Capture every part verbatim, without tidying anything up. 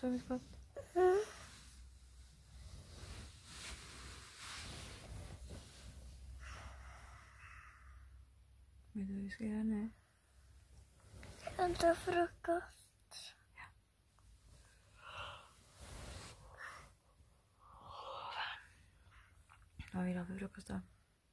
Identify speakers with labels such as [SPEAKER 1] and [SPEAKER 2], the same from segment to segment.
[SPEAKER 1] sovit gott?
[SPEAKER 2] Mm.
[SPEAKER 1] Vet du vad vi ska göra nu?
[SPEAKER 2] Jag tar frukost.
[SPEAKER 1] Ja. Vad vill du ha för frukost då?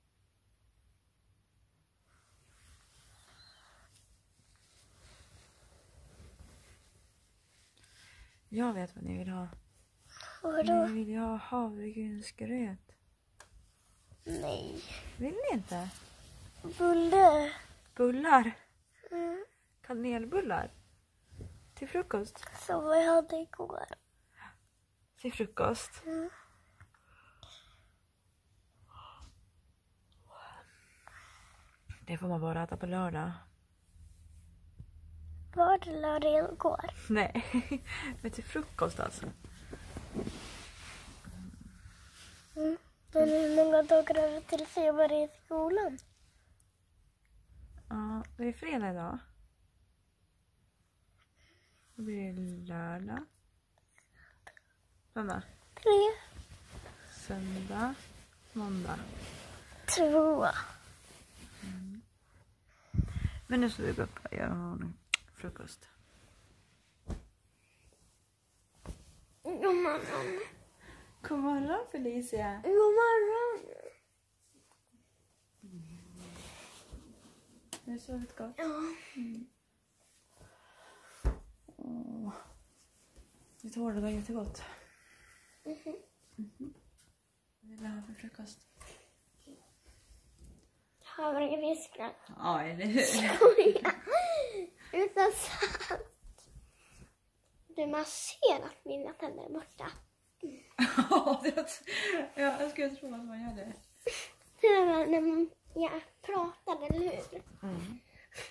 [SPEAKER 1] Jag vet vad ni vill ha.
[SPEAKER 2] Vadå?
[SPEAKER 1] Ni vill ju ha havregrynsgröt.
[SPEAKER 2] Nej.
[SPEAKER 1] Vill ni inte?
[SPEAKER 2] Bulle.
[SPEAKER 1] Bullar?
[SPEAKER 2] Mm.
[SPEAKER 1] Kanelbullar? Till frukost?
[SPEAKER 2] Som vi hade igår.
[SPEAKER 1] Till frukost?
[SPEAKER 2] Mm.
[SPEAKER 1] Det får man bara äta på lördag.
[SPEAKER 2] Var det lördag igår?
[SPEAKER 1] Nej, men till frukost alltså.
[SPEAKER 2] Mm. Men hur många dagar är det till feber i skolan?
[SPEAKER 1] Ja, det är fredag idag. Då blir det lördag. Söndag.
[SPEAKER 2] Tre.
[SPEAKER 1] Söndag. Måndag.
[SPEAKER 2] Två.
[SPEAKER 1] Mm. Men nu ska vi gå upp och göra någon frukost.
[SPEAKER 2] God morgon.
[SPEAKER 1] God morgon Felicia.
[SPEAKER 2] God morgon.
[SPEAKER 1] Har du sovit gott?
[SPEAKER 2] Ja.
[SPEAKER 1] Mm. Åh. Ditt hår var jättegott.
[SPEAKER 2] Mm-hmm.
[SPEAKER 1] Mm-hmm. Vad vill du ha för frukost?
[SPEAKER 2] Havregrynsgröt.
[SPEAKER 1] Ja, eller hur?
[SPEAKER 2] Skoja. Utan sant. Du, man ser att mina tänder är borta.
[SPEAKER 1] Ja, det- ja, jag skulle tro att man gör det.
[SPEAKER 2] Det var när man, jag pratade, eller hur?
[SPEAKER 1] Mm.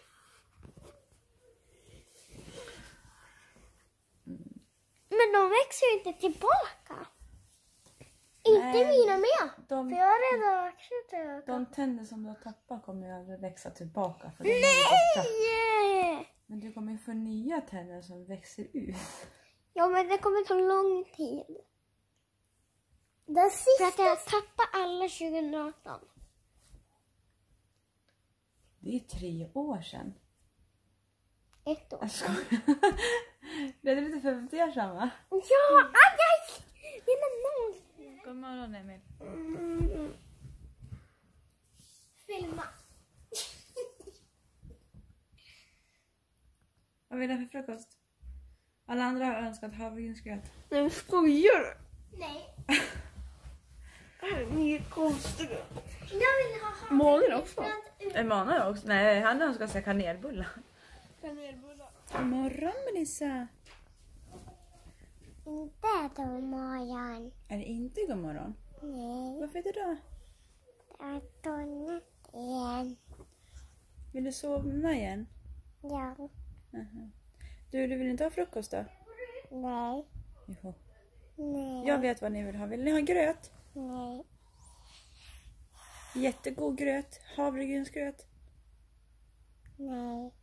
[SPEAKER 2] Men de växer ju inte tillbaka. Inte
[SPEAKER 1] Nej,
[SPEAKER 2] mina med.
[SPEAKER 1] de-
[SPEAKER 2] För jag har redan växt tillbaka.
[SPEAKER 1] De tänder som du har tappat kommer ju aldrig växa tillbaka. För de är ju borta.
[SPEAKER 2] Nej!
[SPEAKER 1] Men du kommer ju få nya tänder som växer ut.
[SPEAKER 2] Ja, men det kommer ta lång tid. Den sista... För att jag tappade alla tjugoarton.
[SPEAKER 1] Det är tre år sedan.
[SPEAKER 2] Ett år.
[SPEAKER 1] Jag skojar. Det är lite femtio år sedan va?
[SPEAKER 2] Ja, aj, aj! Det är någon.
[SPEAKER 1] God morgon Emil.
[SPEAKER 2] Mm. Filma.
[SPEAKER 1] Vad vill du ha för frukost? Alla andra har önskat havregrynsgröt.
[SPEAKER 2] Men skojar du? Nej.
[SPEAKER 1] Ni är konstiga.
[SPEAKER 2] Jag vill ha
[SPEAKER 1] Malin också. Emanuel också. Nej, han önskar sig kanelbullar.
[SPEAKER 2] kanelbullar.
[SPEAKER 1] God morgon Melissa.
[SPEAKER 2] Inte god morgon.
[SPEAKER 1] Är det inte god morgon?
[SPEAKER 2] Nej,
[SPEAKER 1] Varför är det då?
[SPEAKER 2] det är tonnet igen.
[SPEAKER 1] Vill du sova igen?
[SPEAKER 2] Ja,
[SPEAKER 1] Aha. Du, du vill inte ha frukost då?
[SPEAKER 2] nej,
[SPEAKER 1] Jo.
[SPEAKER 2] nej,
[SPEAKER 1] Jag vet vad ni vill ha. Vill ni ha gröt?
[SPEAKER 2] nej.
[SPEAKER 1] Jättegod gröt. Havregrynsgröt.
[SPEAKER 2] Nej.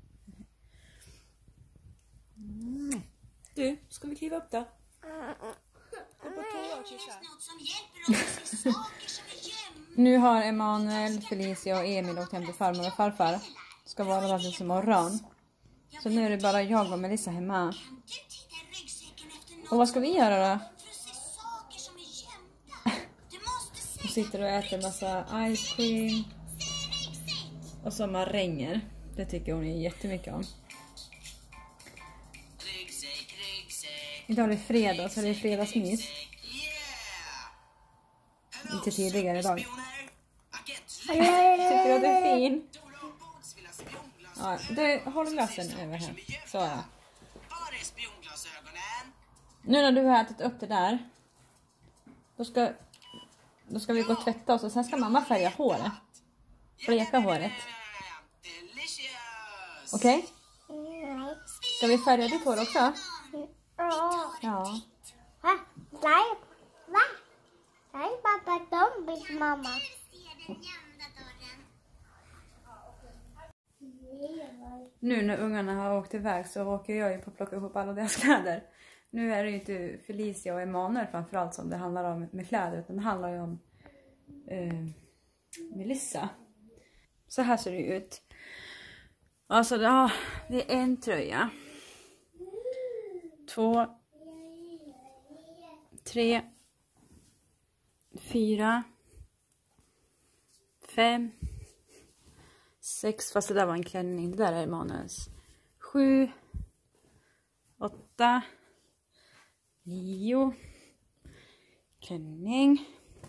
[SPEAKER 1] Mm. Du, ska vi kliva upp då? Gå på toa och kissa. Nu har Emanuel, Felicia och Emil åkt hem till farmor och farfar. Ska vara där tills imorgon. Så nu är det bara jag och Melissa hemma. Och vad ska vi göra då? Vi sitter och äter massa ice cream. Och så maränger. Det tycker hon är jättemycket om. Idag är det fredag så det är fredagsmys. Lite tidigare idag. Tycker du att det är fin? Ja, du, håll glassen över här. Så är det. Nu när du har ätit upp det där. Då ska, då ska vi gå och tvätta oss och sen ska mamma färga håret. Bleka håret. Okej?
[SPEAKER 2] Nej.
[SPEAKER 1] Ska vi färga ditt hår också?
[SPEAKER 2] Ja.
[SPEAKER 1] Ja.
[SPEAKER 2] Va? Nej. Va? Nej, pappa, dombis, mamma.
[SPEAKER 1] Nu när ungarna har åkt iväg så åker jag ju på att plocka ihop alla deras kläder. Nu är det ju inte Felicia och Emanuel framförallt som det handlar om med kläder, utan det handlar ju om eh, Melissa. Så här ser det ut. Alltså ja, det är en tröja. Två. Tre. Fyra. Fem. Sex, fast det där var en klänning. Det där är Emanuels. Sju. Åtta. Nio. Klänning.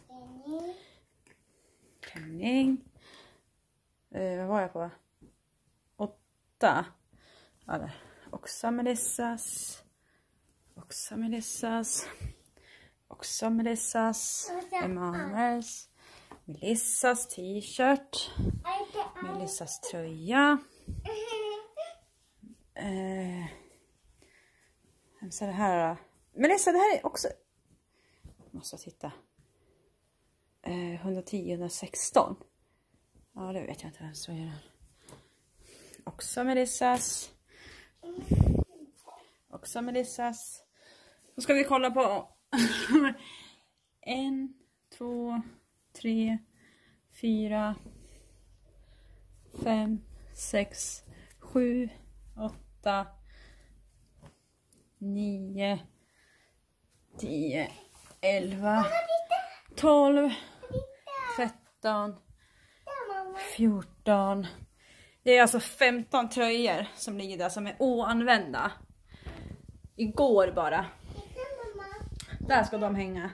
[SPEAKER 1] Klänning. Eh, vad var jag på? Åtta. Ja, där. Också Melissas. Också Melissas. Också Melissas. Emanuels. Melissas t-shirt. Melissas tröja. Eh, vem ser det här då? Melissa, det här är också... Måste jag titta. Eh, etthundratio etthundrasexton. Ja, det vet jag inte vem som är det. Också Melissas. Också Melissas. Då ska vi kolla på en, två, tre, fyra, fem, sex, sju, åtta, nio, tio, elva, tolv, tretton, fjorton. Det är alltså femton tröjor som ligger där som är oanvända. Igår bara. Där ska de hänga.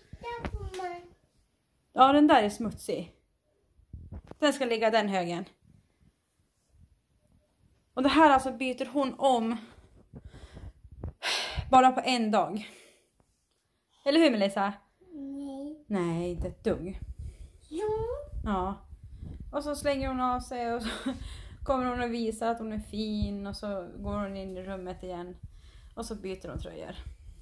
[SPEAKER 1] Ja, den där är smutsig. Den ska ligga den högen. Och det här alltså byter hon om bara på en dag. Eller hur, Melissa?
[SPEAKER 2] Nej.
[SPEAKER 1] Nej, inte ett dugg.
[SPEAKER 2] Jo.
[SPEAKER 1] Ja. Och så slänger hon av sig och så kommer hon att visa att hon är fin. Och så går hon in i rummet igen. Och så byter hon tröjor.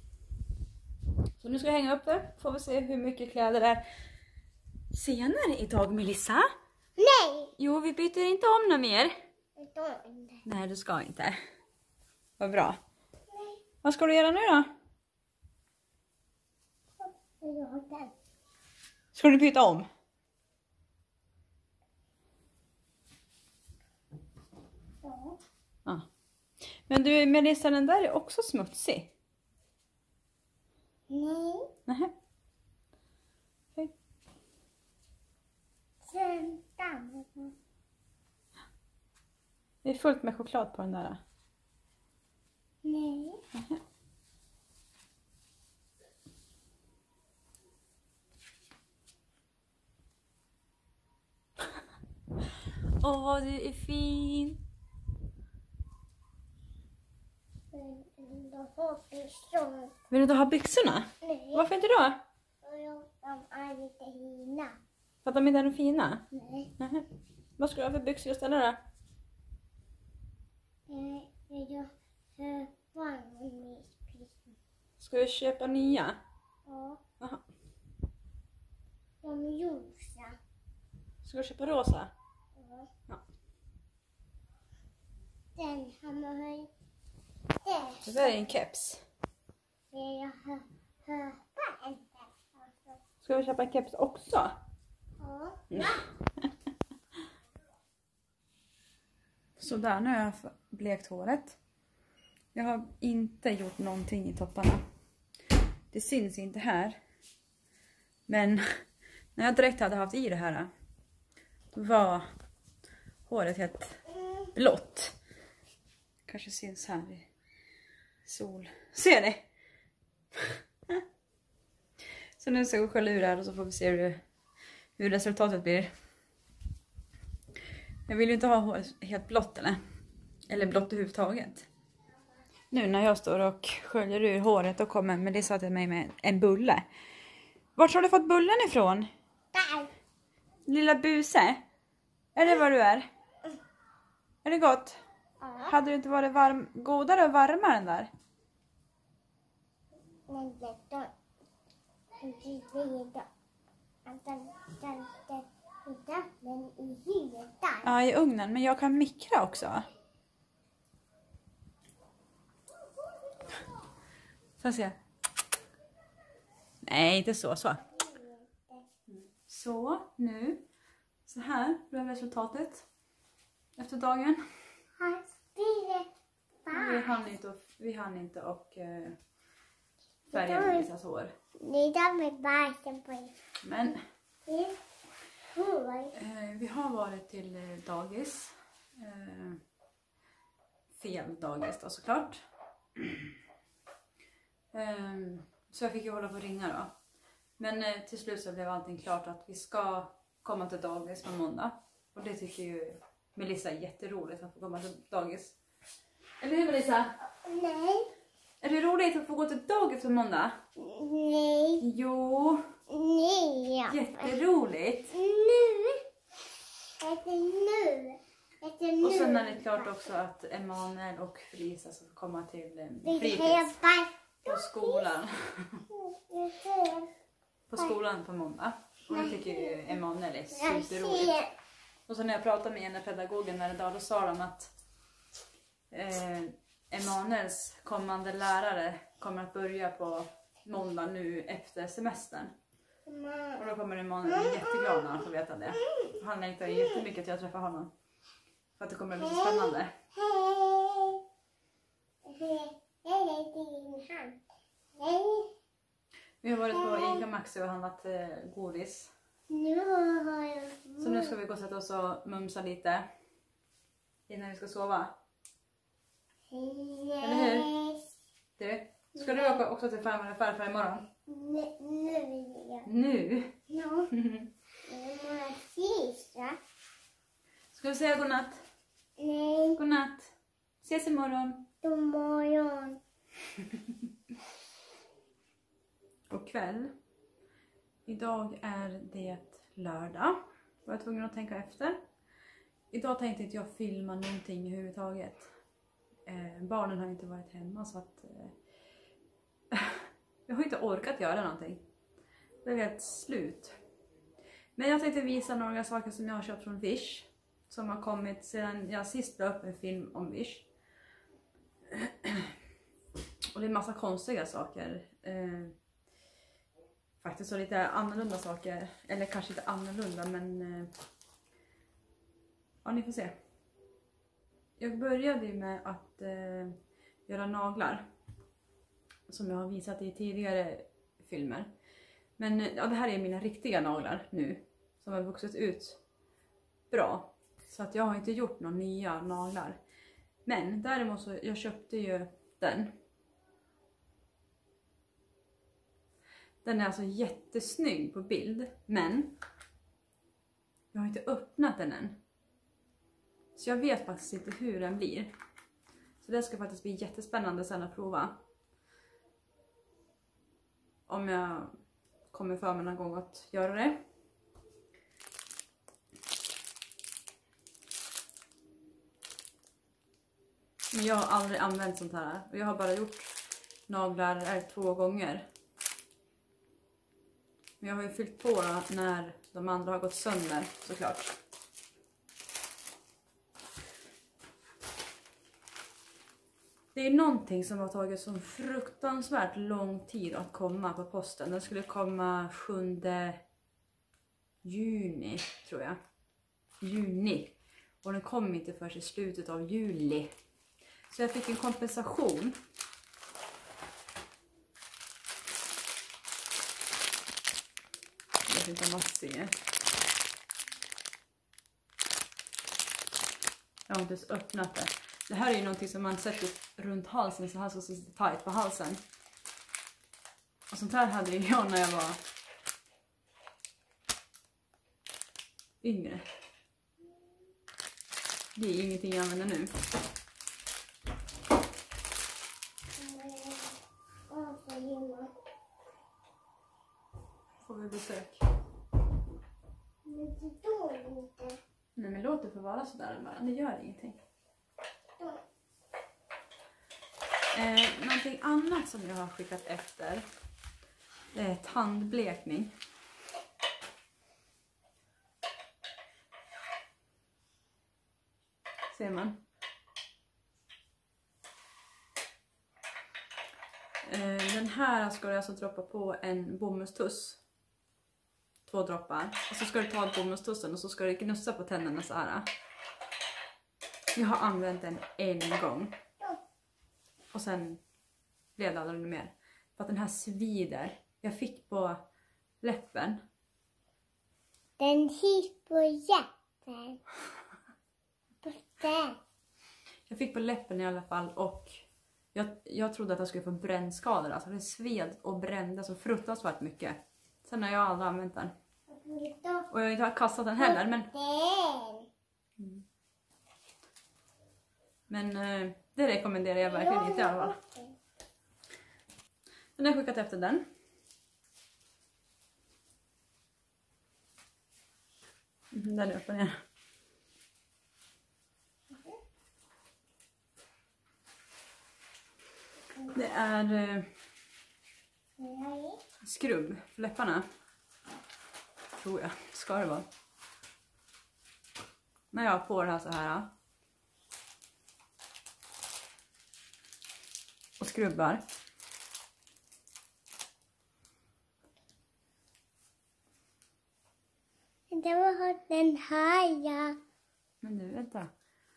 [SPEAKER 1] Så nu ska jag hänga upp det. Får vi se hur mycket kläder det är senare idag, Melissa.
[SPEAKER 2] Nej.
[SPEAKER 1] Jo, vi byter inte om något mer.
[SPEAKER 2] Jag inte.
[SPEAKER 1] Nej, du ska inte. Vad bra. Nej. Vad ska du göra nu då? Ska du byta om?
[SPEAKER 2] Ja.
[SPEAKER 1] Ja. Men du, Melissa, den där är också smutsig.
[SPEAKER 2] Nej.
[SPEAKER 1] Nähä. Okej.
[SPEAKER 2] Sen dammar.
[SPEAKER 1] Det är fullt med choklad på den där.
[SPEAKER 2] Nej.
[SPEAKER 1] Nähä. Åh, vad du är fin. Vill du inte ha byxorna?
[SPEAKER 2] Nej.
[SPEAKER 1] Varför inte då?
[SPEAKER 2] De är lite fina.
[SPEAKER 1] För att de inte är fina?
[SPEAKER 2] Nej.
[SPEAKER 1] Nähä. Vad ska du ha för byxor istället då?
[SPEAKER 2] Jag köper en
[SPEAKER 1] Ska du köpa nya?
[SPEAKER 2] Ja.
[SPEAKER 1] Aha.
[SPEAKER 2] De är ljusa.
[SPEAKER 1] Ska du köpa rosa?
[SPEAKER 2] Ja.
[SPEAKER 1] Ja.
[SPEAKER 2] Den har man höjt.
[SPEAKER 1] Det där är en keps.
[SPEAKER 2] Jag köpa en keps.
[SPEAKER 1] Ska vi köpa en keps också?
[SPEAKER 2] Ja.
[SPEAKER 1] Så där, nu har jag blekt håret. Jag har inte gjort någonting i topparna. Det syns inte här. Men när jag direkt hade haft i det här, då var håret helt blått. Kanske syns här i sol. Ser ni? Så nu ska jag skölja ur här och så får vi se hur, hur resultatet blir. Jag vill ju inte ha håret helt blått eller, eller blått överhuvudtaget. Nu när jag står och sköljer ur håret, då kommer Melissa till mig med en bulle. Vart har du fått bullen ifrån?
[SPEAKER 2] Där.
[SPEAKER 1] Lilla buse? Är det vad du är? Är det gott?
[SPEAKER 2] Ja.
[SPEAKER 1] Hade du inte varit varm, godare och varmare den där?
[SPEAKER 2] Men det då. Inte det. Den den den den men i huvudet där.
[SPEAKER 1] Ja, i ugnen. Men jag kan mikra också. Så Får jag se? Nej, inte så. Så. Så, nu. Så här blev resultatet. Efter dagen. Vi hann inte och, vi hann inte och eh, färga Melisas hår. Men eh, vi har varit till eh, dagis. Eh, fel dagis då såklart. eh, så jag fick ju hålla på att ringa då. Men eh, till slut så blev allting klart att vi ska komma till dagis på måndag. Och det tycker ju Melissa är jätteroligt att få komma till dagis. Eller hur Melissa?
[SPEAKER 2] Nej.
[SPEAKER 1] Är det roligt att få gå till dagis på måndag?
[SPEAKER 2] Nej.
[SPEAKER 1] Jo.
[SPEAKER 2] Nej.
[SPEAKER 1] Jätteroligt.
[SPEAKER 2] Nu. Det är nu. Det är nu.
[SPEAKER 1] Och sen är det klart också att Emanuel och Felicia ska komma till eh, fritids på skolan. På skolan på måndag. Och det tycker ju Emanuel är superroligt. Och så när jag pratade med ena pedagogen när idag, då sa de att eh, Emanuels kommande lärare kommer att börja på måndag nu efter semestern. Och då kommer Emanuel bli jätteglad när han får veta det. Han längtar jättemycket till att träffa honom. För att det kommer att bli så spännande. Vi har varit på Ica Maxi och handlat eh, godis. Så nu ska vi gå och sätta oss och mumsa lite innan vi ska sova. Eller hur? Du, ska du åka också till farmor och farfar imorgon? Nu?
[SPEAKER 2] Nu?
[SPEAKER 1] Ska vi säga godnatt?
[SPEAKER 2] Nej.
[SPEAKER 1] Godnatt. Ses imorgon.
[SPEAKER 2] God morgon.
[SPEAKER 1] Och kväll. Idag är det lördag. Jag var tvungen att tänka efter. Idag tänkte inte jag filma någonting överhuvudtaget. Eh, barnen har inte varit hemma så att eh, jag har inte orkat göra någonting. Det är helt slut. Men jag tänkte visa några saker som jag har köpt från Wish. Som har kommit sedan jag sist la upp en film om Wish. Och det är en massa konstiga saker. Eh, faktiskt så lite annorlunda saker. Eller kanske inte annorlunda men... Eh, ja, ni får se. Jag började ju med att eh, göra naglar. Som jag har visat i tidigare filmer. Men ja, det här är mina riktiga naglar nu. Som har vuxit ut bra. Så att jag har inte gjort några nya naglar. Men däremot så jag köpte ju den. Den är alltså jättesnygg på bild. Men jag har inte öppnat den än. Så jag vet faktiskt inte hur den blir. Så det ska faktiskt bli jättespännande sen att prova. Om jag kommer för mig någon gång att göra det. Men jag har aldrig använt sånt här. Och jag har bara gjort naglar två gånger. Men jag har ju fyllt på då när de andra har gått sönder såklart. Det är någonting som har tagit så fruktansvärt lång tid att komma på posten. Den skulle komma sjunde juni tror jag. Juni. Och den kom inte förrän i slutet av juli. Så jag fick en kompensation. Jag vet inte om man ser. Jag har inte ens öppnat det. Det här är ju någonting som man sätter runt halsen så här så sitter tajt på halsen. Och sånt här hade jag när jag var yngre. Det är ingenting jag använder nu. Får vi besök? Nej men låt det få vara sådär bara. Det gör ingenting. Eh, någonting annat som jag har skickat efter. Det är tandblekning. Ser man? Den här ska du alltså droppa på en bomullstuss. Två droppar. Och så ska du ta bomullstussen och så ska du gnussa på tänderna så här. Jag har använt den en gång. Och sen blev det aldrig mer. För att den här svider. Jag fick på läppen.
[SPEAKER 2] Den hit på läppen. På den.
[SPEAKER 1] Jag fick på läppen i alla fall och jag, jag trodde att jag skulle få brännskador. Alltså det sved och brände så fruktansvärt mycket. Sen har jag aldrig använt den. Och jag har inte kastat den heller. Men, mm. men eh, det rekommenderar jag verkligen inte i alla fall. Men jag har skickat efter den. Den är upp och ner. Det är eh, skrubb för läpparna. Tror jag. Ska det vara. När jag har på det här så här. Och skrubbar.
[SPEAKER 2] Det var den här, ja.
[SPEAKER 1] Men nu, vänta.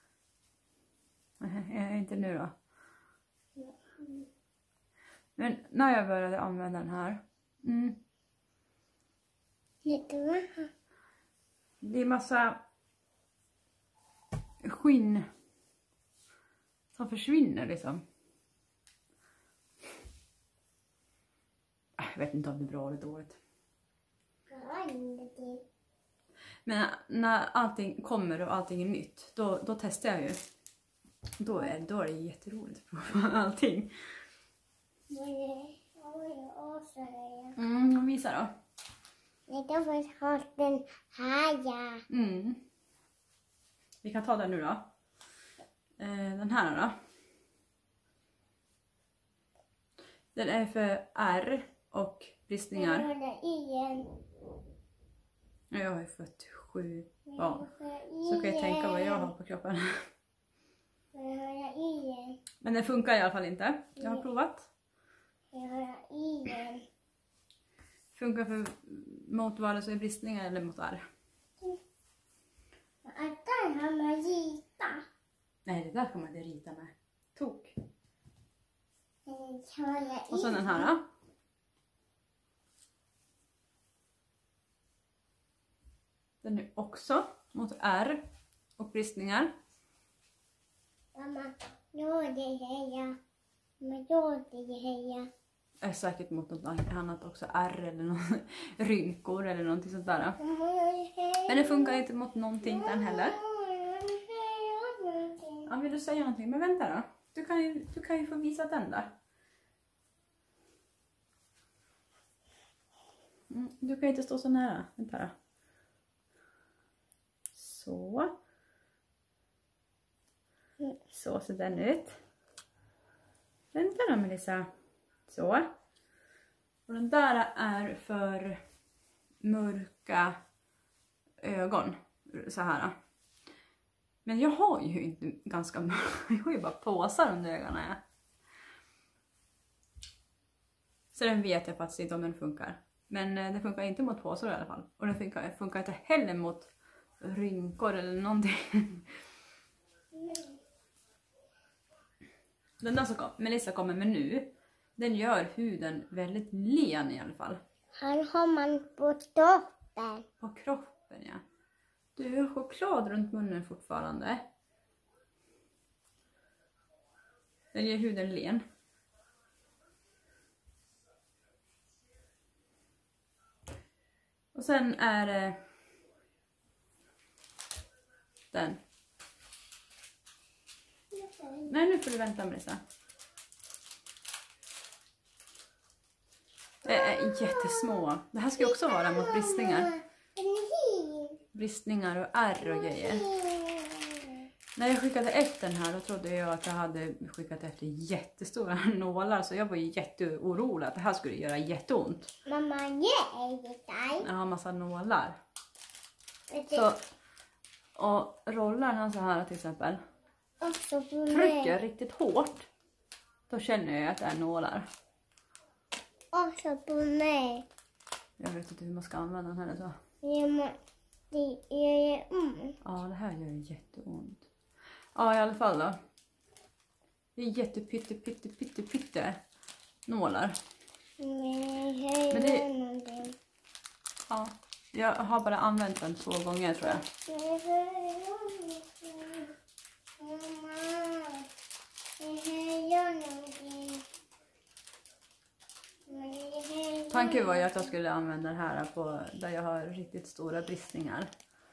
[SPEAKER 1] Nej, inte nu då. Men när jag började använda den här. Mm, det är massa skinn som försvinner liksom. Jag vet inte om det är bra eller dåligt. Men när allting kommer och allting är nytt, då, då testar jag ju. Då är, då är det jätteroligt att prova allting. Mm, visa då.
[SPEAKER 2] Jag kan få ha den här, ja.
[SPEAKER 1] Mm. Vi kan ta den nu då. Eh, den här då. Den är för ärr och bristningar. Jag har ju fått sju barn. Så kan jag tänka vad jag har på kroppen. Men den funkar i alla fall inte. Jag har provat. Funkar för mot vare sig bristningar eller mot ärr.
[SPEAKER 2] Där har man rita.
[SPEAKER 1] Nej, det där kan man inte rita med. Tok. Och så den här då. Den är också mot ärr och bristningar.
[SPEAKER 2] Mamma, ja det är jag. Men ja det är jag.
[SPEAKER 1] Är säkert mot något annat också. Ärr eller någon, rynkor eller någonting sånt där. Men det funkar inte mot någonting den heller. Ja, vill du säga någonting? Men vänta då. Du kan ju, du kan ju få visa den där. Mm, du kan inte stå så nära. Vänta då. Så. Så ser den ut. Vänta då Melissa. Så. Och den där är för mörka ögon. Så här. Men jag har ju inte ganska mörka. Jag har ju bara påsar under ögonen. Så den vet jag faktiskt inte om den funkar. Men den funkar inte mot påsar i alla fall. Och den funkar, funkar inte heller mot rynkor eller någonting. Den där som Melissa kommer med nu, den gör huden väldigt len i alla fall.
[SPEAKER 2] Här har man på kroppen.
[SPEAKER 1] På kroppen, ja. Du har choklad runt munnen fortfarande. Den gör huden len. Och sen är det den. Nej, nu får du vänta Melissa. Det är jättesmå. Det här ska också vara mot bristningar. Bristningar och ärr och grejer. När jag skickade efter den här då trodde jag att jag hade skickat efter jättestora nålar. Så jag var ju jätteorolig att det här skulle göra jätteont.
[SPEAKER 2] Mamma, ge dig.
[SPEAKER 1] Jag har massa nålar. Så, och rollar han så här till exempel. Trycker riktigt hårt. Då känner jag att det är nålar.
[SPEAKER 2] också på mig.
[SPEAKER 1] Jag vet inte hur man ska använda den här så.
[SPEAKER 2] Det gör ont.
[SPEAKER 1] Ja, det här gör jätteont. Ja, i alla fall då. Det är jättepytte, pytte, pytte, pytte nålar.
[SPEAKER 2] Nej,
[SPEAKER 1] Men det... Ja, jag har bara använt den två gånger tror jag. Tanken var ju att jag skulle använda det här på där jag har riktigt stora bristningar.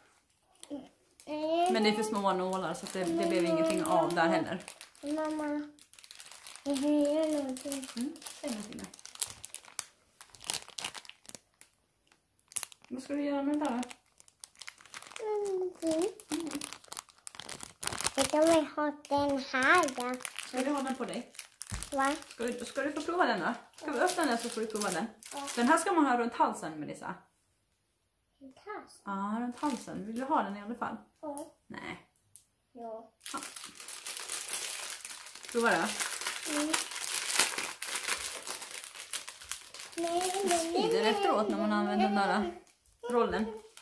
[SPEAKER 1] Men det är för små nålar så det, det blev ingenting av där heller.
[SPEAKER 2] Mamma, jag gör någonting.
[SPEAKER 1] Mm, det är någonting. Vad ska du göra med det där?
[SPEAKER 2] Ingenting. Jag vill ha den här då.
[SPEAKER 1] Ska du ha den på dig?
[SPEAKER 2] Va?
[SPEAKER 1] Ska du, ska du få prova den då? Ska vi öppna den så får du prova den. Den här ska man ha runt halsen, Melissa.
[SPEAKER 2] Runt halsen?
[SPEAKER 1] Ja, runt halsen. Vill du ha den i alla fall?
[SPEAKER 2] Ja.
[SPEAKER 1] Nej.
[SPEAKER 2] Ja.
[SPEAKER 1] Ja. Prova det.
[SPEAKER 2] Mm.
[SPEAKER 1] Det svider efteråt när man använder den där rollen.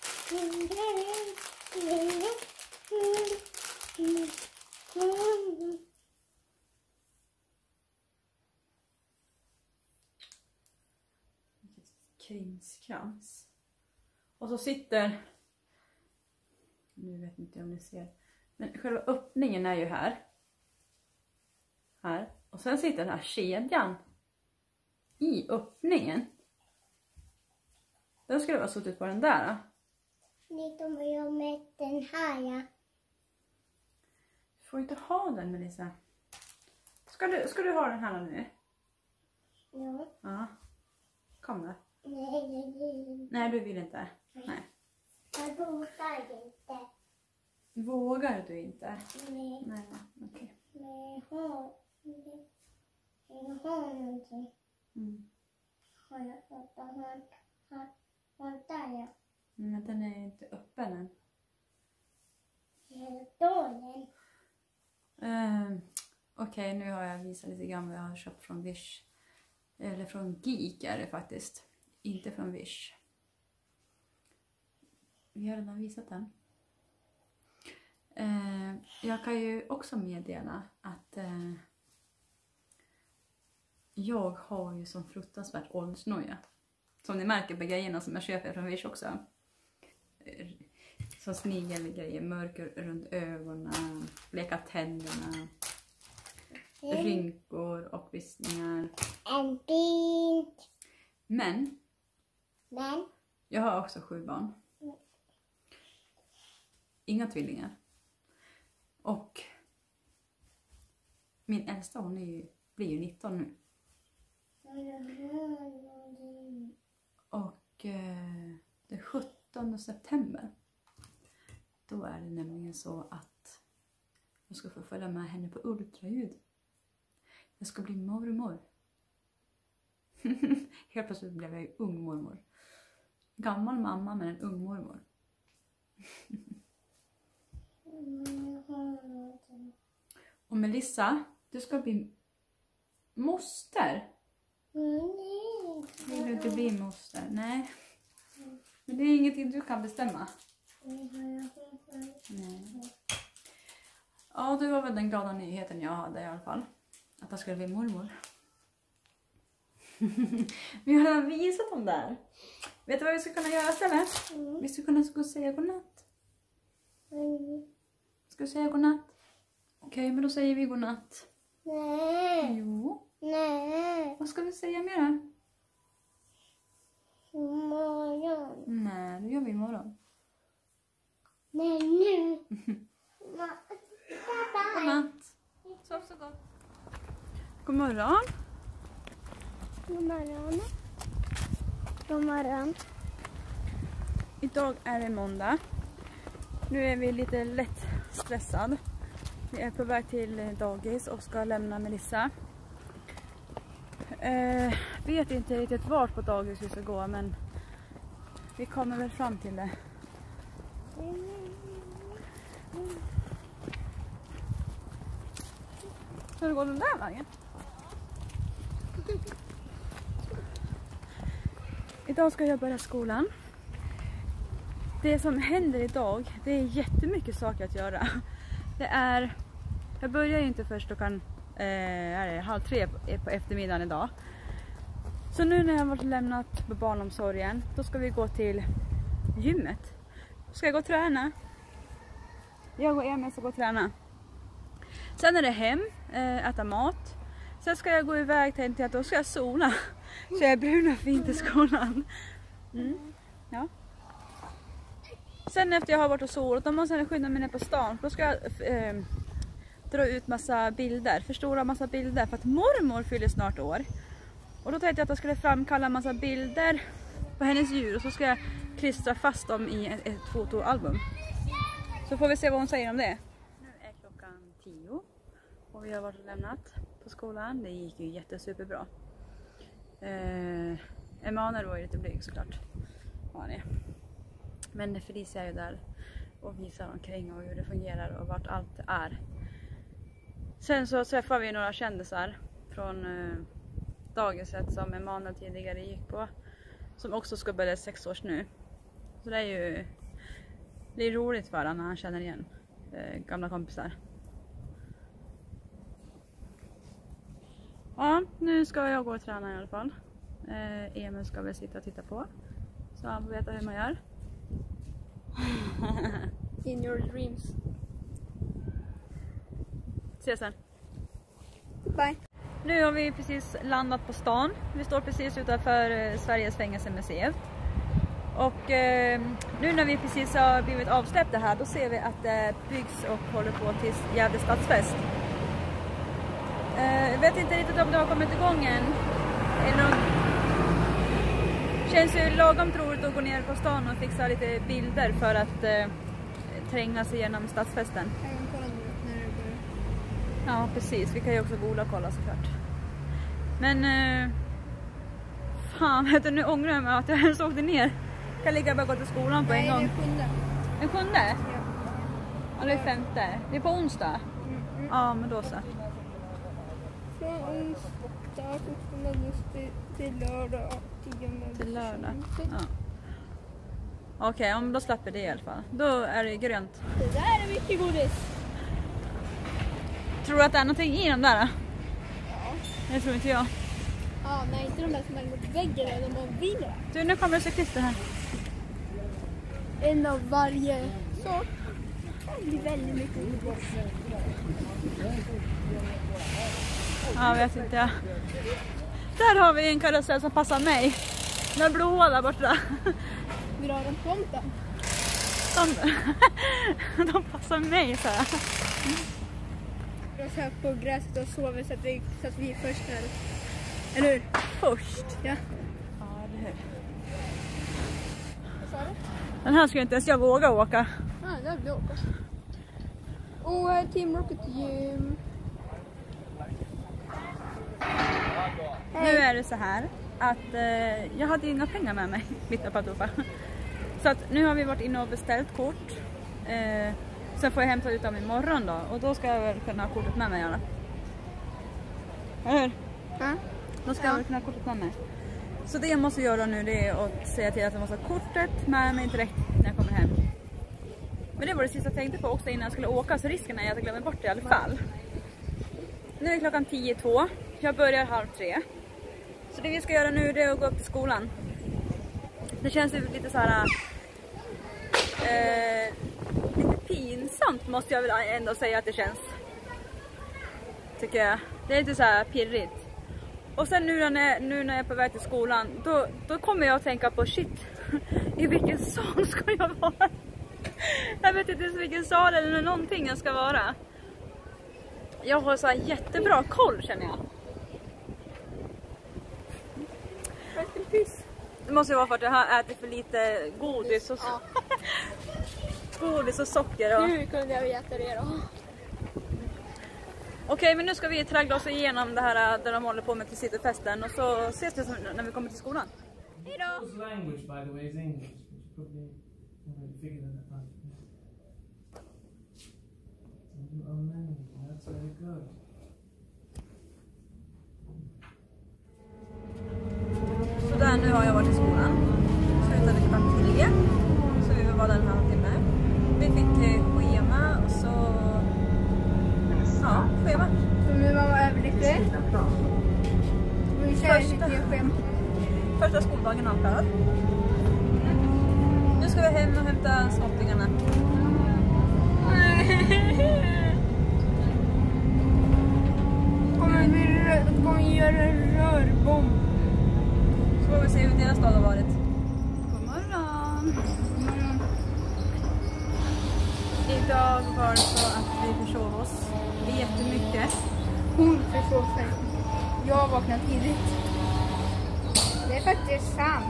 [SPEAKER 1] Krimskrams. Och så sitter, nu vet inte om ni ser, men själva öppningen är ju här. Här. Och sen sitter den här kedjan i öppningen. Den skulle vara suttit på den där.
[SPEAKER 2] Lite om jag med den här, ja.
[SPEAKER 1] Du får inte ha den, Melissa. Ska du, ska du ha den här nu?
[SPEAKER 2] Ja.
[SPEAKER 1] Ja. Kom då.
[SPEAKER 2] Nej, jag vill inte.
[SPEAKER 1] Nej, du vill inte. Nej.
[SPEAKER 2] Jag vågar inte.
[SPEAKER 1] Vågar du inte?
[SPEAKER 2] Nej.
[SPEAKER 1] Nej, okej.
[SPEAKER 2] Nej, jag har, jag har någonting.
[SPEAKER 1] Mm.
[SPEAKER 2] Har jag fått av han, han, han där, ja.
[SPEAKER 1] Men den är inte öppen än.
[SPEAKER 2] Jag är dålig.
[SPEAKER 1] Uh, okej, nu har jag visat lite grann vad jag har köpt från Wish. Eller från Geek är det faktiskt. Inte från Wish. Vi har redan visat den. Uh, jag kan ju också meddela att uh, jag har ju som fruktansvärt åldersnoja. Som ni märker på grejerna som jag köper från Wish också. Uh, som snigelgrejer, mörker runt ögonen, bleka tänderna. Mm. Rynkor och bristningar.
[SPEAKER 2] En bit.
[SPEAKER 1] Men.
[SPEAKER 2] Men.
[SPEAKER 1] Jag har också sju barn.
[SPEAKER 2] Mm.
[SPEAKER 1] Inga tvillingar. Och. Min äldsta hon är ju, blir ju nitton nu. Och eh, den sjuttonde september. Då är det nämligen så att jag ska få följa med henne på ultraljud. Jag ska bli mormor. Helt plötsligt blev jag ju ung mormor. Gammal mamma men en ung mormor. Och Melissa, du ska bli moster. Vill du inte bli moster? Nej. Men det är ingenting du kan bestämma. Nej. Ja, det var väl den glada nyheten jag hade i alla fall. Att jag skulle bli mormor. Vi har redan visat om det här. Vet du vad vi ska kunna göra istället? Mm. Vi ska kunna gå och säga godnatt.
[SPEAKER 2] Mm.
[SPEAKER 1] Ska vi säga godnatt? Okej, okay, men då säger vi godnatt.
[SPEAKER 2] Nej.
[SPEAKER 1] Jo.
[SPEAKER 2] Nej.
[SPEAKER 1] Vad ska vi säga mer?
[SPEAKER 2] Imorgon.
[SPEAKER 1] Nej, det gör vi imorgon.
[SPEAKER 2] Nej, nu.
[SPEAKER 1] Godnatt. Sov så gott. God morgon.
[SPEAKER 2] God morgon. God morgon.
[SPEAKER 1] Idag är det måndag. Nu är vi lite lätt stressad. Vi är på väg till dagis och ska lämna Melissa. Eh, vet inte riktigt vart på dagis vi ska gå, men vi kommer väl fram till det. Ska du gå den där vägen? Idag ska jag börja skolan. Det som händer idag, det är jättemycket saker att göra. Det är, jag börjar ju inte först klockan eh, är det, halv tre på, på eftermiddagen idag. Så nu när jag har varit lämnat på barnomsorgen, då ska vi gå till gymmet. Ska jag gå och träna? Jag och Emil ska gå och träna. Sen är det hem, äh, äta mat. Sen ska jag gå iväg till att då ska jag sola. Så jag är brun och fint i skolan. Mm. Ja. Sen efter jag har varit och solat, då måste jag skynda mig ner på stan. Då ska jag äh, dra ut massa bilder, förstora massa bilder. För att mormor fyller snart år. Och då tänkte jag att jag skulle framkalla massa bilder på hennes djur. Och så ska jag klistra fast dem i ett, ett fotoalbum. Så får vi se vad hon säger om det. Nu är klockan tio. Och vi har varit och lämnat på skolan. Det gick ju jättesuperbra. Eh, Emanuel var ju lite blyg såklart. Ja, nej. Men Felicia är ju där och visar omkring och hur det fungerar och vart allt är. Sen så träffar vi några kändisar från eh, dagiset som Emanuel tidigare gick på. Som också ska börja sex års nu. Så det är ju det är roligt för honom när han känner igen eh, gamla kompisar. Ja, nu ska jag gå och träna i alla fall. Eh, Emil ska väl sitta och titta på. Så han får veta hur man gör.
[SPEAKER 2] In your dreams.
[SPEAKER 1] Ses sen.
[SPEAKER 2] Bye.
[SPEAKER 1] Nu har vi precis landat på stan. Vi står precis utanför eh, Sveriges fängelsemuseum. Och eh, nu när vi precis har blivit avsläppta här, då ser vi att det byggs och håller på till Gävle stadsfest. Eh, jag vet inte riktigt om det har kommit igång än. Eller om... Känns ju lagom troligt att gå ner på stan och fixa lite bilder för att eh, tränga sig igenom stadsfesten.
[SPEAKER 2] Jag kan kolla nu när det börjar.
[SPEAKER 1] Ja, precis. Vi kan ju också googla och kolla såklart. Men... Eh, fan, vet du, nu ångrar jag mig att jag ens åkte ner. Kan lika bara gå till skolan på en
[SPEAKER 2] Nej,
[SPEAKER 1] gång.
[SPEAKER 2] det är sjunde.
[SPEAKER 1] Den sjunde?
[SPEAKER 2] Ja.
[SPEAKER 1] Ja, det är femte. Det är på onsdag.
[SPEAKER 2] Mm, mm.
[SPEAKER 1] Ja, men då så.
[SPEAKER 2] Från onsdag sjuttonde augusti till lördag tionde.
[SPEAKER 1] Till lördag. Ja. Okej, okay, om då släpper det i alla fall. Då är det grönt.
[SPEAKER 2] Det där är mycket godis.
[SPEAKER 1] Tror du att det är någonting i dem där?
[SPEAKER 2] Ja.
[SPEAKER 1] Det tror inte jag.
[SPEAKER 2] Ja, nej, inte de där som är mot väggen, de har viner.
[SPEAKER 1] Du, nu kommer det cyklister här.
[SPEAKER 2] En av varje sort. Det blir väldigt mycket godis.
[SPEAKER 1] Ja, vet inte jag. Där har vi en karusell som passar mig. Den blåa där borta.
[SPEAKER 2] Vill du ha den tomten?
[SPEAKER 1] De, de passar mig så här.
[SPEAKER 2] Jag ska på gräset och sover så att vi, så att vi är först här. Eller hur?
[SPEAKER 1] Först?
[SPEAKER 2] Ja.
[SPEAKER 1] Ja, det hur.
[SPEAKER 2] Vad sa du?
[SPEAKER 1] Den här skulle inte ens jag våga åka.
[SPEAKER 2] Ja, ah, där vill jag åka. Och uh, Team Rocket Gym.
[SPEAKER 1] Nu är det så här att eh, jag hade inga pengar med mig mitt uppe på. Så att nu har vi varit inne och beställt kort. Eh, sen får jag hämta ut dem imorgon då. Och då ska jag väl kunna ha kortet med mig. Eller hur?
[SPEAKER 2] Ja.
[SPEAKER 1] Då ska ja. jag väl kunna ha kortet med mig. Så det jag måste göra nu, det är att säga till att jag måste ha kortet med mig direkt när jag kommer hem. Men det var det sista jag tänkte på också innan jag skulle åka. Så risken är att jag glömmer bort det i alla fall. Nu är klockan tio två. Jag börjar halv tre. Så det vi ska göra nu, det är att gå upp till skolan. Det känns ju lite så här... Eh, lite pinsamt måste jag väl ändå säga att det känns. Tycker jag. Det är lite så här pirrigt. Och sen nu när, nu när jag är på väg till skolan, då, då kommer jag att tänka på shit. I vilken sal ska jag vara? Jag vet inte ens vilken sal eller någonting jag ska vara. Jag har så här jättebra koll, känner jag. Det måste ju vara för att jag har ätit för lite godis och,
[SPEAKER 2] ja.
[SPEAKER 1] godis och socker. Och...
[SPEAKER 2] Nu kunde jag veta det då.
[SPEAKER 1] Okej, men nu ska vi traggla oss igenom det här där de håller på med till cityfesten. Och så ses vi när vi kommer till skolan. Hej då! Så där, nu har jag varit i skolan. första, första skoldagen avklarad. Nu ska vi hem och hämta småttingarna.
[SPEAKER 2] Kommer vi kommer göra en rörbomb.
[SPEAKER 1] Så får vi se hur deras dag har varit. God morgon! Idag var det så att vi försov oss jättemycket.
[SPEAKER 2] Hon försov sig. Jag vaknade tidigt. Det är faktiskt sant.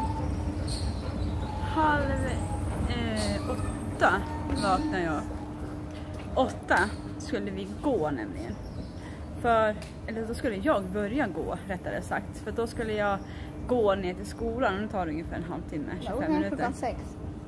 [SPEAKER 1] Halv eh, åtta vaknade jag. Åtta skulle vi gå nämligen. För, eller då skulle jag börja gå rättare sagt. För då skulle jag gå ner till skolan och det tar ungefär en halvtimme, tjugofem minuter.
[SPEAKER 2] Klockan sex.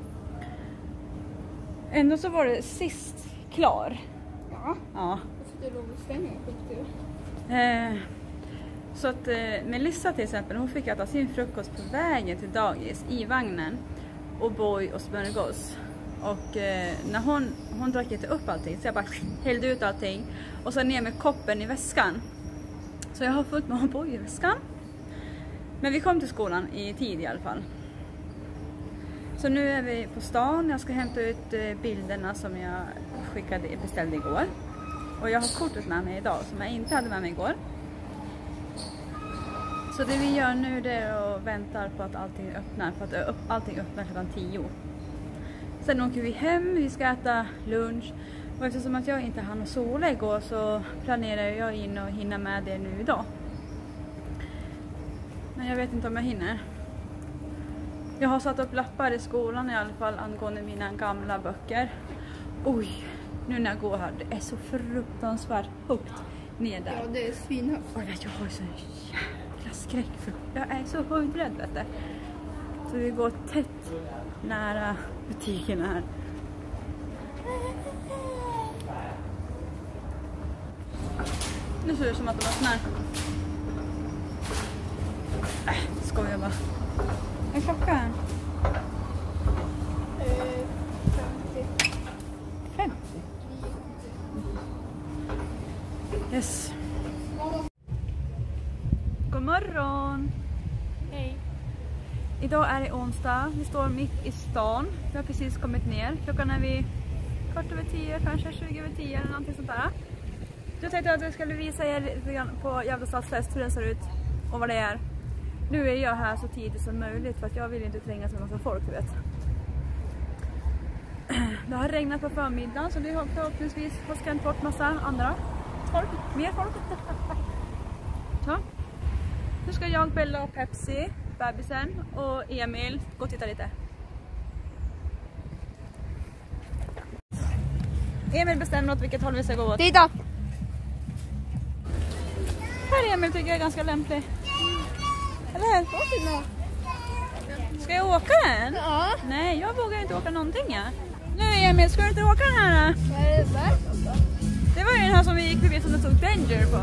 [SPEAKER 1] Ändå så var det sist klar.
[SPEAKER 2] Ja.
[SPEAKER 1] Ja.
[SPEAKER 2] Det låg i svängen, skittur.
[SPEAKER 1] Eh, så att eh, Melissa till exempel, hon fick äta sin frukost på vägen till dagis i vagnen. Och boy och smörgås. Och eh, när hon, hon drack inte upp allting så jag bara hällde ut allting. Och så ner med koppen i väskan. Så jag har fullt med boy i väskan. Men vi kom till skolan i tid i alla fall. Så nu är vi på stan. Jag ska hämta ut eh, bilderna som jag skickade, beställde igår. Och jag har kortet med mig idag som jag inte hade med mig igår. Så det vi gör nu det är att vänta på att allting öppnar. För att allting öppnar klockan tio. Sen åker vi hem, vi ska äta lunch. Och eftersom att jag inte hann sola igår så planerar jag in och hinna med det nu idag. Men jag vet inte om jag hinner. Jag har satt upp lappar i skolan i alla fall angående mina gamla böcker. Oj, nu när jag går här, det är så fruktansvärt högt ner där.
[SPEAKER 2] Ja, det är svinhögt.
[SPEAKER 1] Och jag vet, jag har så jävla skräck för jag är så höjdrädd, vet du. Så vi går tätt nära butiken här. Nu ser det ut som att de öppnar. Äh, skojar bara. Vad är klockan? femtio. Yes. God morgon.
[SPEAKER 2] Hej.
[SPEAKER 1] Idag är det onsdag. Vi står mitt i stan. Vi har precis kommit ner. Klockan är vi kvart över tio, kanske tjugo över tio eller någonting sånt där. Jag tänkte att jag skulle visa er lite grann på Gävle stadsfest hur den ser ut och vad det är. Nu är jag här så tidigt som möjligt för att jag vill inte trängas med massa folk, du vet. Det har regnat på förmiddagen så det har förhoppningsvis har skrämt bort massa andra folk, mer folk. Så. Nu ska jag, Bella och Pepsi, bebisen och Emil gå och titta lite. Emil bestämmer åt vilket håll vi ska gå åt.
[SPEAKER 2] Titta!
[SPEAKER 1] Här Emil tycker jag är ganska lämplig. Eller? Ska jag åka den?
[SPEAKER 2] Ja.
[SPEAKER 1] Nej, jag vågar inte åka någonting. Ja. Nu Emil, ska du inte åka den här?
[SPEAKER 2] Vad är det där?
[SPEAKER 1] Det var ju den här som vi gick förbi som det stod Danger på.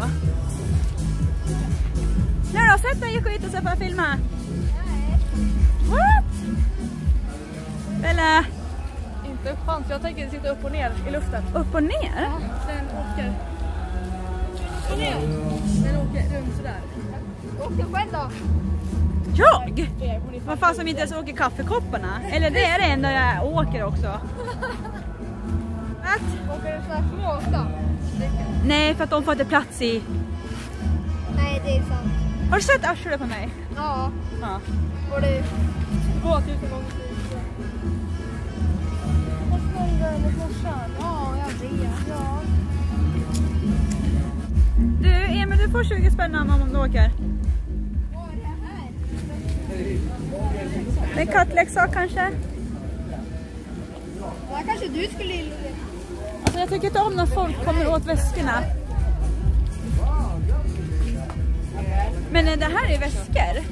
[SPEAKER 1] Nu då, sätt dig i skiten så får jag filma.
[SPEAKER 2] Nej.
[SPEAKER 1] What? Eller?
[SPEAKER 2] Inte upp chans, jag tänker sitta upp och ner i luften.
[SPEAKER 1] Upp och ner?
[SPEAKER 2] Ja, den åker. Upp och ner. Den åker runt sådär. Åker själv då?
[SPEAKER 1] Jag? Vad fan som inte ens åker kaffekopparna? Eller det är det enda jag åker också. What?
[SPEAKER 2] Åker du sådär små då?
[SPEAKER 1] Nej, för att de får inte plats i.
[SPEAKER 2] Nej, det är sant.
[SPEAKER 1] Har du sett arslet på mig?
[SPEAKER 2] Ja.
[SPEAKER 1] Ja.
[SPEAKER 2] Och det är tvåtusen gånger tusen. Vad snälla med morsan? Ja, jag vet. Ja.
[SPEAKER 1] Du, Emil, du får tjugo spänn om du åker.
[SPEAKER 2] Vad är det här?
[SPEAKER 1] Det är kattleksak kanske?
[SPEAKER 2] Ja, kanske du skulle...
[SPEAKER 1] Alltså jag tycker inte om när folk kommer åt väskorna. Men det här är väskor.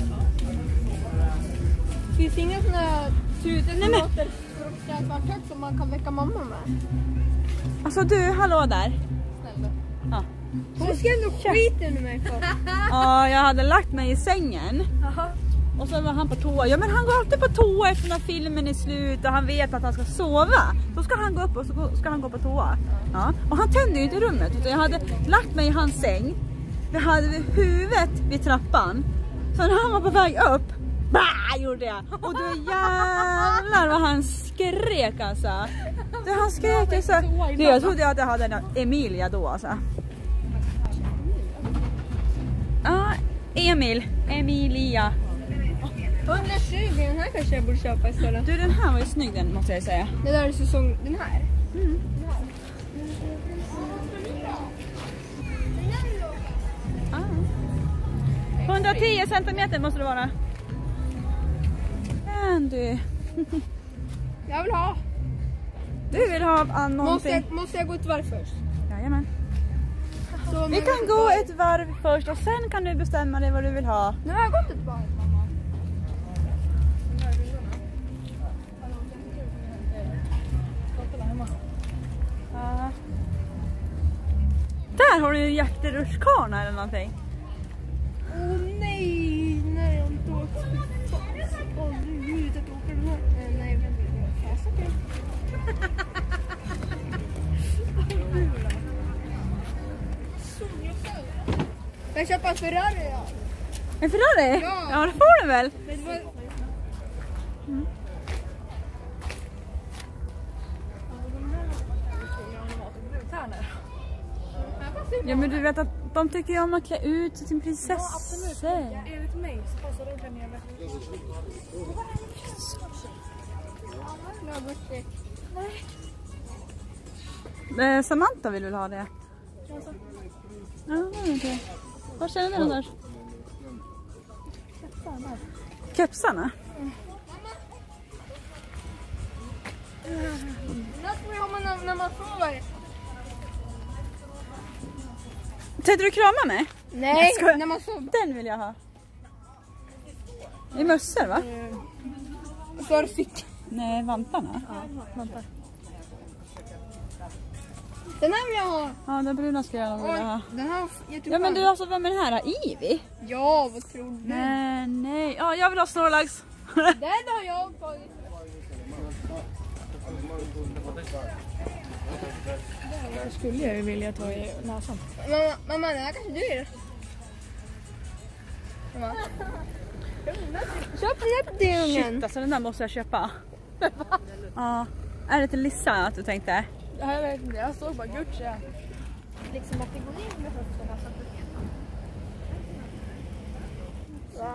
[SPEAKER 2] Finns det inga sådana här tutor som
[SPEAKER 1] men-
[SPEAKER 2] låter fruktansvärt högt som man kan väcka mamma med?
[SPEAKER 1] Alltså du, hallå där.
[SPEAKER 2] Snälla.
[SPEAKER 1] Ja.
[SPEAKER 2] Hon skrämde skiten ur mig för.
[SPEAKER 1] Ja, jag hade lagt mig i sängen.
[SPEAKER 2] Jaha.
[SPEAKER 1] Och så var han på toa. Ja, men han går alltid på toa efter när filmen är slut och han vet att han ska sova. Då ska han gå upp och så ska han gå på toa. Ja. Och han tände ju inte rummet utan jag hade lagt mig i hans säng. vi hade vi huvudet vid trappan. Så när han var på väg upp, bah, gjorde jag. Och då jävlar vad han skrek alltså. Det han skrek ju så. Det, jag trodde att jag hade en Emilia då alltså. Ja, Emil. Emilia.
[SPEAKER 2] hundratjugo, den här kanske jag borde köpa istället.
[SPEAKER 1] Du, den här var ju snygg, den måste jag säga.
[SPEAKER 2] Det där är säsong, den här.
[SPEAKER 1] Mm. Ah. hundratio centimeter måste det vara. Men du.
[SPEAKER 2] Jag vill ha.
[SPEAKER 1] Du vill ha ah, någonting.
[SPEAKER 2] Måste jag, måste jag gå ett varv först?
[SPEAKER 1] Jajamän.
[SPEAKER 2] Så
[SPEAKER 1] Vi kan gå ett varv först och sen kan du bestämma dig vad du vill ha.
[SPEAKER 2] Nu har jag gått ett varv, mamma.
[SPEAKER 1] Ah. Där har du ju jätterutschkana eller någonting.
[SPEAKER 2] Åh oh, nej, nej jag inte åkt. Åh gud, jag åker den här. Eh, nej, vem vill jag? Fast okej. Jag köper en Ferrari, ja.
[SPEAKER 1] En Ferrari?
[SPEAKER 2] Ja.
[SPEAKER 1] Ja, det får du väl.
[SPEAKER 2] Mm.
[SPEAKER 1] Ja, men du vet att de tycker ju om att klä ut sin prinsessa.
[SPEAKER 3] Ja, absolut. Enligt mig så passar de klänningar verkligen.
[SPEAKER 1] Eh, Samantha vill väl ha det? Ja, det är det. Vad känner du där? Kepsarna?
[SPEAKER 2] Det har man när man sover.
[SPEAKER 1] Tänkte du krama mig?
[SPEAKER 2] Nej,
[SPEAKER 1] ska...
[SPEAKER 2] när man sover.
[SPEAKER 1] Den vill jag ha. I mössor, va?
[SPEAKER 2] För fick.
[SPEAKER 1] Nej, vantarna.
[SPEAKER 2] Ja, vantar. Den här vill jag ha.
[SPEAKER 1] Ja, den bruna ska jag vilja ha.
[SPEAKER 2] Den här jättebra.
[SPEAKER 1] Ja, men du, alltså, vem är den här? Ivy?
[SPEAKER 2] Ja, vad tror du?
[SPEAKER 1] Nej, nej. Ja, jag vill ha Snorlax.
[SPEAKER 2] Den har jag tagit.
[SPEAKER 3] Det skulle jag ju vilja ta i näsan.
[SPEAKER 2] Mamma, mamma, den här kanske du är. Mamma. Köp den till ungen.
[SPEAKER 1] Shit, alltså den där måste jag köpa. Ja. Är det till Lissa att du tänkte?
[SPEAKER 3] Jag vet inte, jag såg bara Gucci.
[SPEAKER 2] Liksom att det går in med fötterna så att du vet. Ja.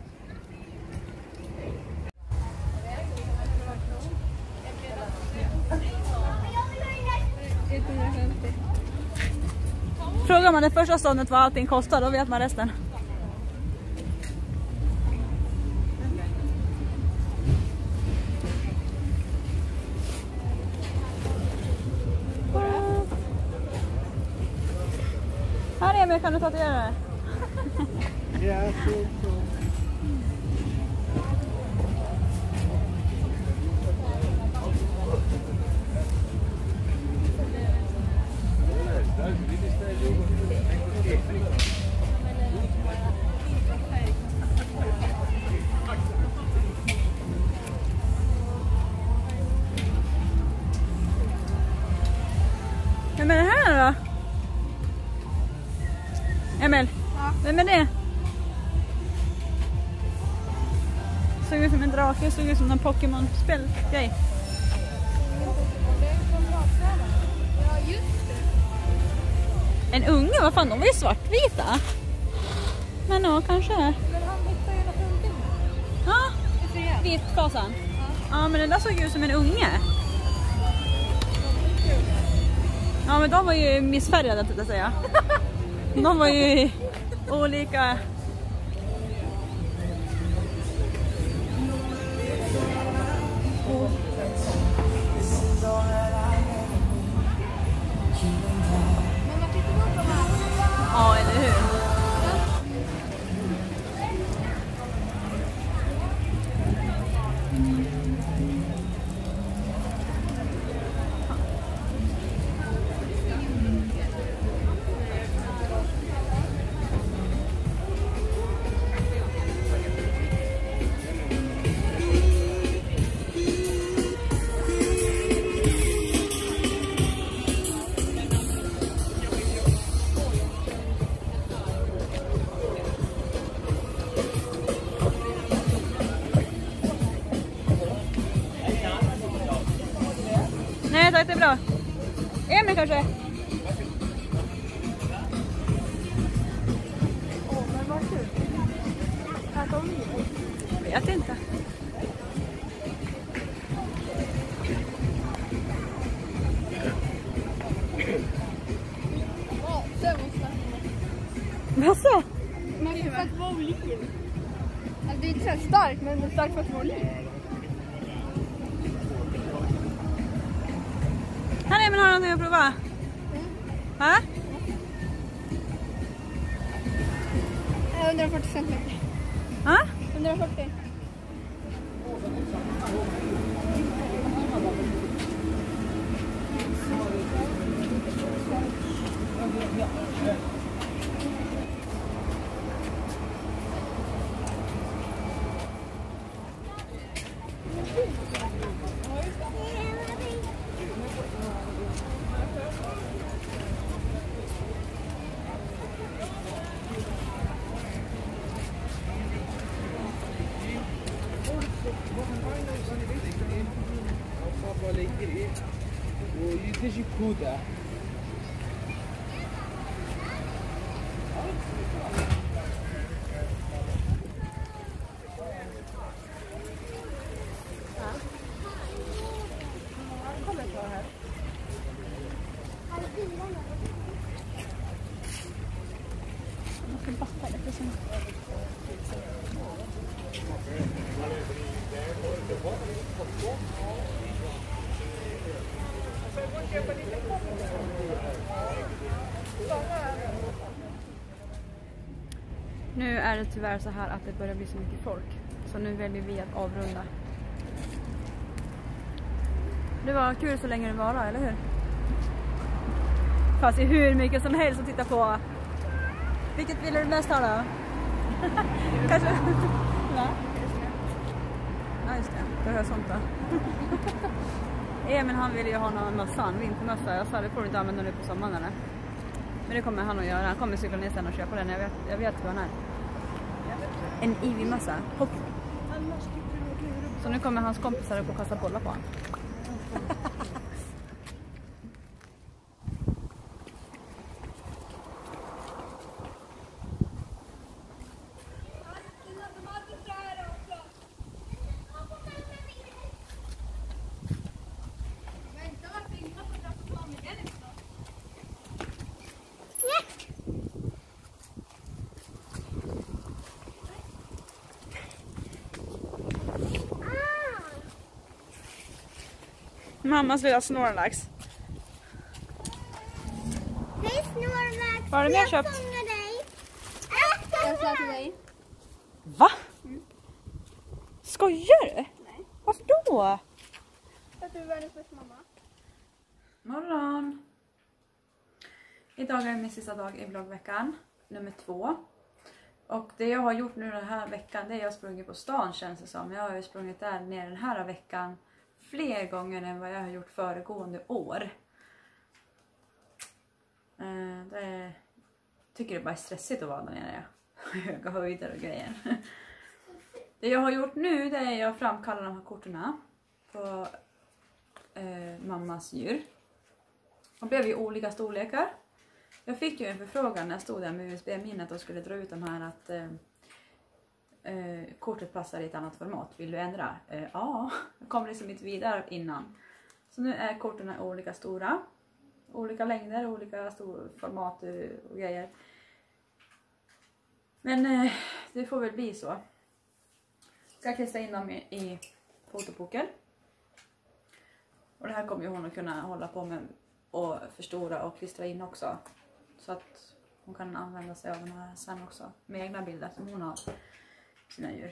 [SPEAKER 2] etthundrafemtio.
[SPEAKER 1] Frågar man det första ståndet vad allting kostar, då vet man resten. Här Emil, kan du ta till det?
[SPEAKER 4] Ja, så, så.
[SPEAKER 1] Vem är det här då? Emil,
[SPEAKER 2] Ja.
[SPEAKER 1] vem är det? Såg ut som en drake, såg ut som en Pokémon-spel-grej.
[SPEAKER 2] Ja, just det.
[SPEAKER 1] En unge, vad fan, de var ju svartvita. Men ja, kanske.
[SPEAKER 3] Men han hittade ju något någonting.
[SPEAKER 1] Ja,
[SPEAKER 2] Det är det.
[SPEAKER 1] vitfasan. Ja, men den där såg ut som en unge. Ja, men de var ju missfärgade, tänkte jag säga. De var ju olika.
[SPEAKER 2] Mamma, titta på de här.
[SPEAKER 1] Ja, eller hur? jättebra. Emil kanske?
[SPEAKER 3] Åh, men vad kul. Äta oliver.
[SPEAKER 1] Vet inte.
[SPEAKER 3] Ja, det var starkt.
[SPEAKER 1] Vad så?
[SPEAKER 3] Men det är för att vara oliv. Alltså, det är inte så starkt, men det är starkt för att vara oliv.
[SPEAKER 1] Här Emil har någonting att prova. Va?
[SPEAKER 3] hundrafyrtio centimeter.
[SPEAKER 1] Va?
[SPEAKER 3] hundrafyrtio.
[SPEAKER 4] ويجي كودا
[SPEAKER 1] Nu är det tyvärr så här att det börjar bli så mycket folk. Så nu väljer vi att avrunda. Det var kul så länge det var, eller hur? Fast det är hur mycket som helst att titta på. Vilket vill du mest ha då? Kanske? Va? Ja just det, det hör sånt då. Emil han ville ju ha någon mössa, en vintermössa. Jag sa det får du inte använda nu på sommaren eller? Men det kommer han att göra. Han kommer cykla ner sen och köpa den. Jag vet, jag vet hur han är. En Ivy-mössa. Hockey. Så nu kommer hans kompisar upp och kasta bollar på honom. Mammas lilla Snorlax.
[SPEAKER 2] Hej Snorlax!
[SPEAKER 1] Vad har du mer
[SPEAKER 2] Jag
[SPEAKER 1] köpt?
[SPEAKER 2] fångar dig.
[SPEAKER 3] Jag sa till dig.
[SPEAKER 1] Va? Mm. Skojar du?
[SPEAKER 3] Nej.
[SPEAKER 1] Varför då?
[SPEAKER 3] Att du är världens bästa mamma.
[SPEAKER 1] Morgon. Idag är min sista dag i vloggveckan. Nummer två. Och det jag har gjort nu den här veckan, det är att jag har sprungit på stan känns det som. Jag har ju sprungit där ner den här veckan fler gånger än vad jag har gjort föregående år. Eh, det är, tycker det bara är stressigt att vara där nere. Höga höjder och grejer. Det jag har gjort nu, det är att jag framkallar de här korten på eh, mammas djur. De blev i olika storlekar. Jag fick ju en förfrågan när jag stod där med U S B-minnet och skulle dra ut de här att eh, eh, kortet passar i ett annat format. Vill du ändra? Eh, ja, jag kom liksom inte vidare innan. Så nu är korten olika stora. Olika längder, olika stor format och grejer. Men eh, det får väl bli så. Ska jag klistra in dem i, i fotoboken. Och det här kommer ju hon att kunna hålla på med och förstora och klistra in också. Så att hon kan använda sig av den här sen också. Med egna bilder som hon har sina djur.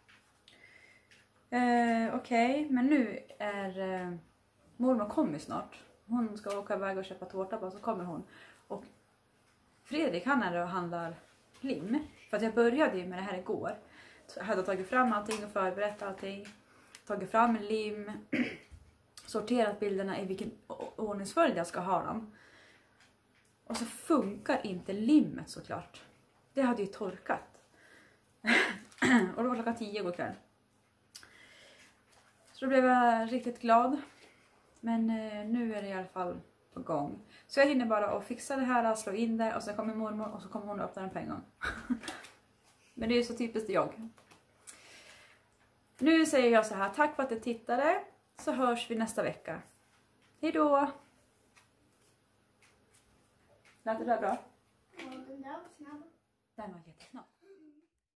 [SPEAKER 1] Eh, Okej, okay. Men nu är eh, mormor kommer snart. Hon ska åka iväg och köpa tårta på, så kommer hon. Och Fredrik han är och handlar lim. För att jag började ju med det här igår. Så jag hade tagit fram allting och förberett allting. Tagit fram lim. Sorterat bilderna i vilken ordningsföljd jag ska ha dem. Och så funkar inte limmet såklart. Det hade ju torkat. Och det var klockan tio igår kväll. Så då blev jag riktigt glad. Men eh, nu är det i alla fall på gång. Så jag hinner bara att fixa det här, slå in det och sen kommer mormor och så kommer hon att öppna den på en gång. Men det är ju så typiskt jag. Nu säger jag så här, tack för att du tittade. Så hörs vi nästa vecka. Hej då! Lät det där bra?
[SPEAKER 2] Ja, den där var snabb.
[SPEAKER 1] Den var jättesnabb.